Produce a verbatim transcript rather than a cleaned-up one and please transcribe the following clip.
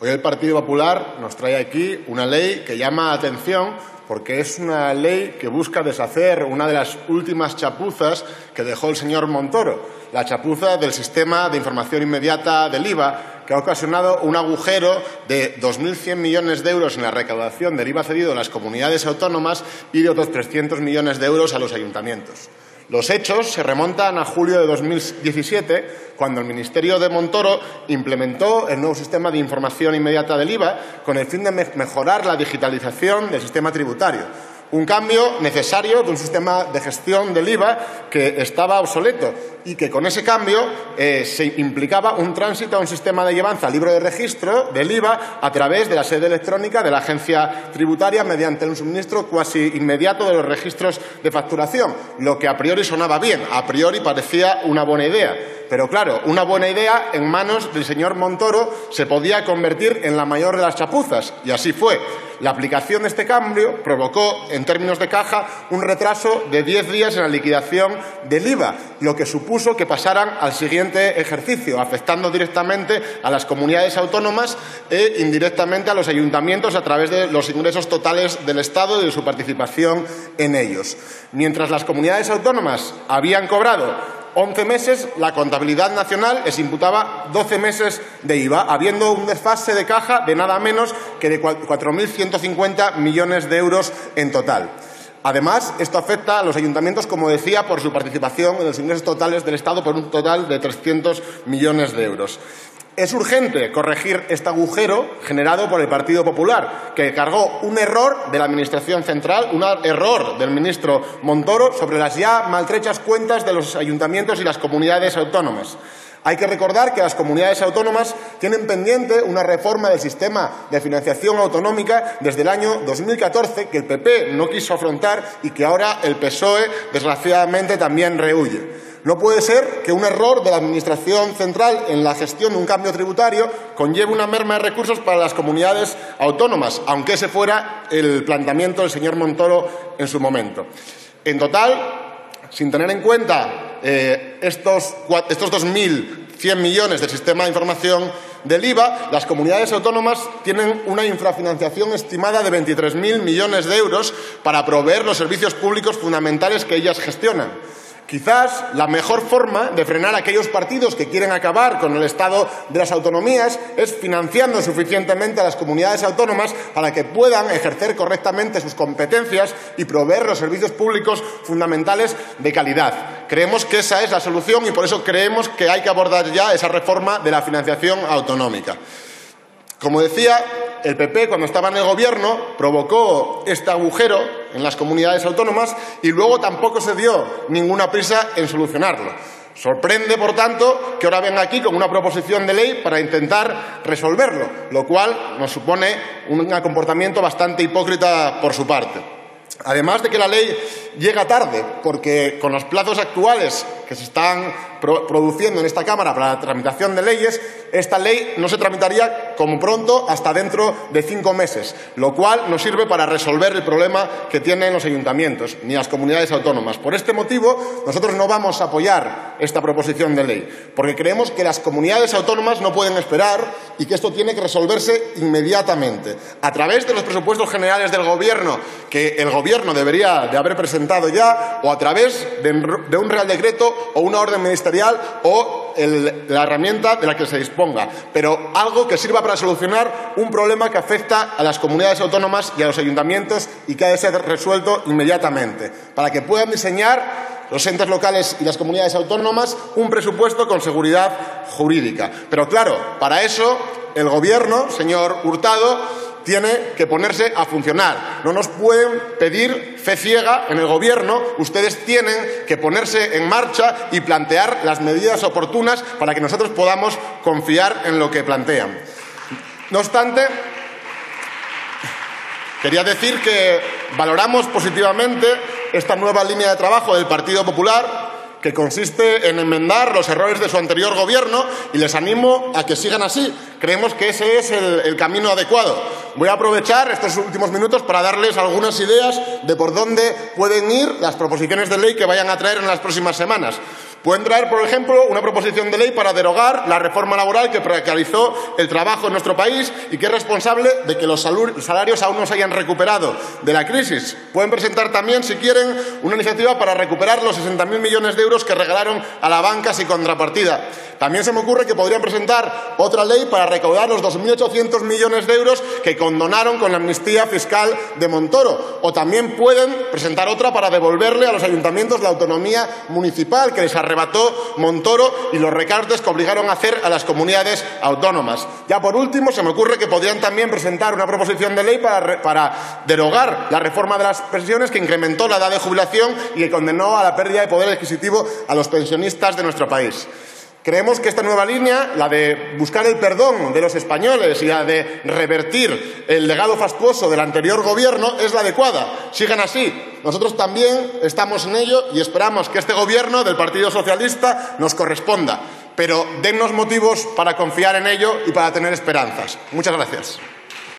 Hoy el Partido Popular nos trae aquí una ley que llama la atención porque es una ley que busca deshacer una de las últimas chapuzas que dejó el señor Montoro, la chapuza del sistema de información inmediata del I V A, que ha ocasionado un agujero de dos mil cien millones de euros en la recaudación del I V A cedido a las comunidades autónomas y de otros trescientos millones de euros a los ayuntamientos. Los hechos se remontan a julio de dos mil diecisiete, cuando el Ministerio de Montoro implementó el nuevo sistema de información inmediata del I V A con el fin de me mejorar la digitalización del sistema tributario. Un cambio necesario de un sistema de gestión del I V A que estaba obsoleto y que con ese cambio eh, se implicaba un tránsito a un sistema de llevanza al libro de registro del I V A a través de la sede electrónica de la agencia tributaria mediante un suministro cuasi inmediato de los registros de facturación, lo que a priori sonaba bien, a priori parecía una buena idea. Pero claro, una buena idea en manos del señor Montoro se podía convertir en la mayor de las chapuzas, y así fue. La aplicación de este cambio provocó, en términos de caja, un retraso de diez días en la liquidación del I V A, lo que supuso que pasaran al siguiente ejercicio, afectando directamente a las comunidades autónomas e indirectamente a los ayuntamientos a través de los ingresos totales del Estado y de su participación en ellos. Mientras las comunidades autónomas habían cobrado once meses, la contabilidad nacional les imputaba doce meses de I V A, habiendo un desfase de caja de nada menos que de cuatro mil ciento cincuenta millones de euros en total. Además, esto afecta a los ayuntamientos, como decía, por su participación en los ingresos totales del Estado por un total de trescientos millones de euros. Es urgente corregir este agujero generado por el Partido Popular, que cargó un error de la Administración central, un error del ministro Montoro sobre las ya maltrechas cuentas de los ayuntamientos y las comunidades autónomas. Hay que recordar que las comunidades autónomas tienen pendiente una reforma del sistema de financiación autonómica desde el año dos mil catorce que el P P no quiso afrontar y que ahora el P S O E, desgraciadamente, también rehúye. No puede ser que un error de la Administración central en la gestión de un cambio tributario conlleve una merma de recursos para las comunidades autónomas, aunque ese fuera el planteamiento del señor Montoro en su momento. En total, sin tener en cuenta eh, estos, estos dos mil cien millones del sistema de información del I V A, las comunidades autónomas tienen una infrafinanciación estimada de veintitrés mil millones de euros para proveer los servicios públicos fundamentales que ellas gestionan. Quizás la mejor forma de frenar a aquellos partidos que quieren acabar con el estado de las autonomías es financiando suficientemente a las comunidades autónomas para que puedan ejercer correctamente sus competencias y proveer los servicios públicos fundamentales de calidad. Creemos que esa es la solución y por eso creemos que hay que abordar ya esa reforma de la financiación autonómica. Como decía, el P P, cuando estaba en el Gobierno, provocó este agujero en las comunidades autónomas y luego tampoco se dio ninguna prisa en solucionarlo. Sorprende, por tanto, que ahora venga aquí con una proposición de ley para intentar resolverlo, lo cual nos supone un comportamiento bastante hipócrita por su parte. Además de que la ley llega tarde, porque con los plazos actuales que se están pro produciendo en esta Cámara para la tramitación de leyes, esta ley no se tramitaría como pronto hasta dentro de cinco meses, lo cual no sirve para resolver el problema que tienen los ayuntamientos ni las comunidades autónomas. Por este motivo, nosotros no vamos a apoyar esta proposición de ley, porque creemos que las comunidades autónomas no pueden esperar y que esto tiene que resolverse inmediatamente, a través de los presupuestos generales del Gobierno, que el Gobierno debería de haber presentado ya, o a través de, de un Real Decreto o una orden ministerial o el, la herramienta de la que se disponga, pero algo que sirva para solucionar un problema que afecta a las comunidades autónomas y a los ayuntamientos y que ha de ser resuelto inmediatamente, para que puedan diseñar los entes locales y las comunidades autónomas un presupuesto con seguridad jurídica. Pero claro, para eso el Gobierno, señor Hurtado, tiene que ponerse a funcionar. No nos pueden pedir fe ciega en el Gobierno. Ustedes tienen que ponerse en marcha y plantear las medidas oportunas para que nosotros podamos confiar en lo que plantean. No obstante, quería decir que valoramos positivamente esta nueva línea de trabajo del Partido Popular, que consiste en enmendar los errores de su anterior Gobierno, y les animo a que sigan así. Creemos que ese es el, el camino adecuado. Voy a aprovechar estos últimos minutos para darles algunas ideas de por dónde pueden ir las proposiciones de ley que vayan a traer en las próximas semanas. Pueden traer, por ejemplo, una proposición de ley para derogar la reforma laboral que precarizó el trabajo en nuestro país y que es responsable de que los salarios aún no se hayan recuperado de la crisis. Pueden presentar también, si quieren, una iniciativa para recuperar los sesenta mil millones de euros que regalaron a la banca sin contrapartida. También se me ocurre que podrían presentar otra ley para recaudar los dos mil ochocientos millones de euros que condonaron con la amnistía fiscal de Montoro. O también pueden presentar otra para devolverle a los ayuntamientos la autonomía municipal que les arrebató Montoro y los recortes que obligaron a hacer a las comunidades autónomas. Ya por último, se me ocurre que podrían también presentar una proposición de ley para, para derogar la reforma de las pensiones que incrementó la edad de jubilación y que condenó a la pérdida de poder adquisitivo a los pensionistas de nuestro país. Creemos que esta nueva línea, la de buscar el perdón de los españoles y la de revertir el legado fastuoso del anterior gobierno, es la adecuada. Sigan así. Nosotros también estamos en ello y esperamos que este gobierno del Partido Socialista nos corresponda. Pero dennos motivos para confiar en ello y para tener esperanzas. Muchas gracias.